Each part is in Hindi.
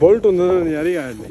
बोल्ट ਹੁੰਦਾ ਤਾਂ ਨਜ਼ਾਰੇ ਹੀ ਆ ਜਾਂਦੇ।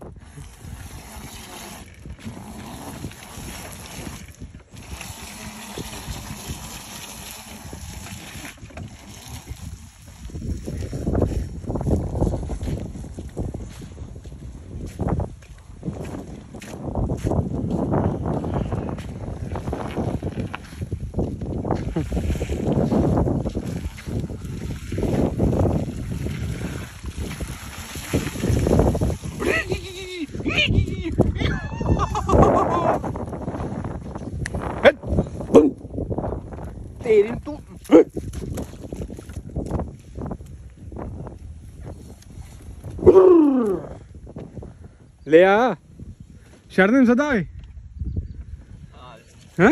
तेरी तू ले आ शरण सदा है हैं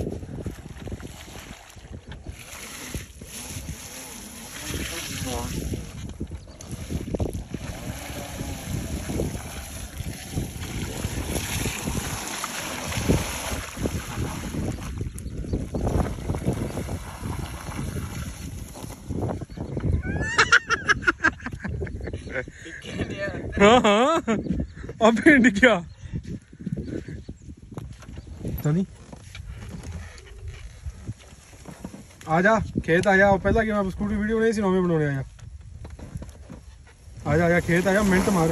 हाँ हाँ अब भिंड क्या नहीं आजा खेत आया पहला कि मैं स्कूटी वीडियो नहीं सी नौवीं बनाने आया आजा आजा खेत आया मिनट मार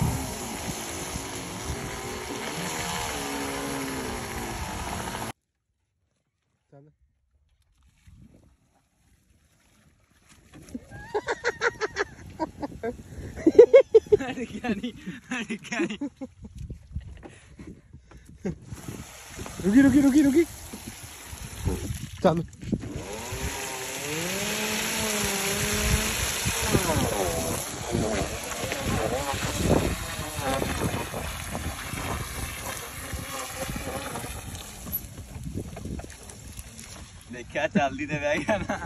रुकी रुकी रुकी रुकी चल देखा चलती तो बह गया ना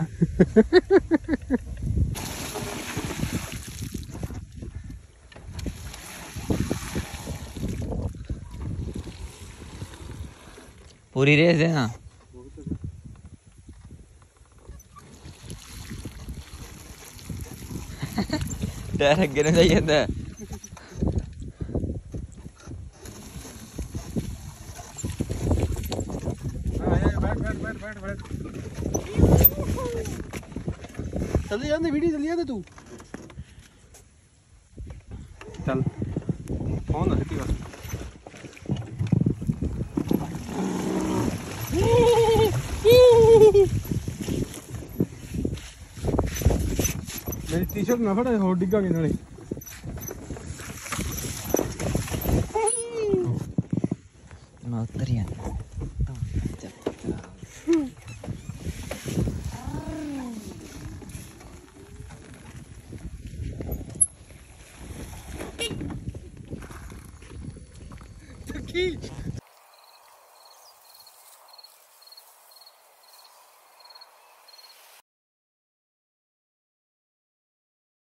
पूरी रेस है ना टायर अगे नहीं जाई जांदा चल जाते वीडियो चली जाते तू चल फोन है की मेरी टी शर्ट ना फटा हो डिगा के नाले मैं उतर ही खींच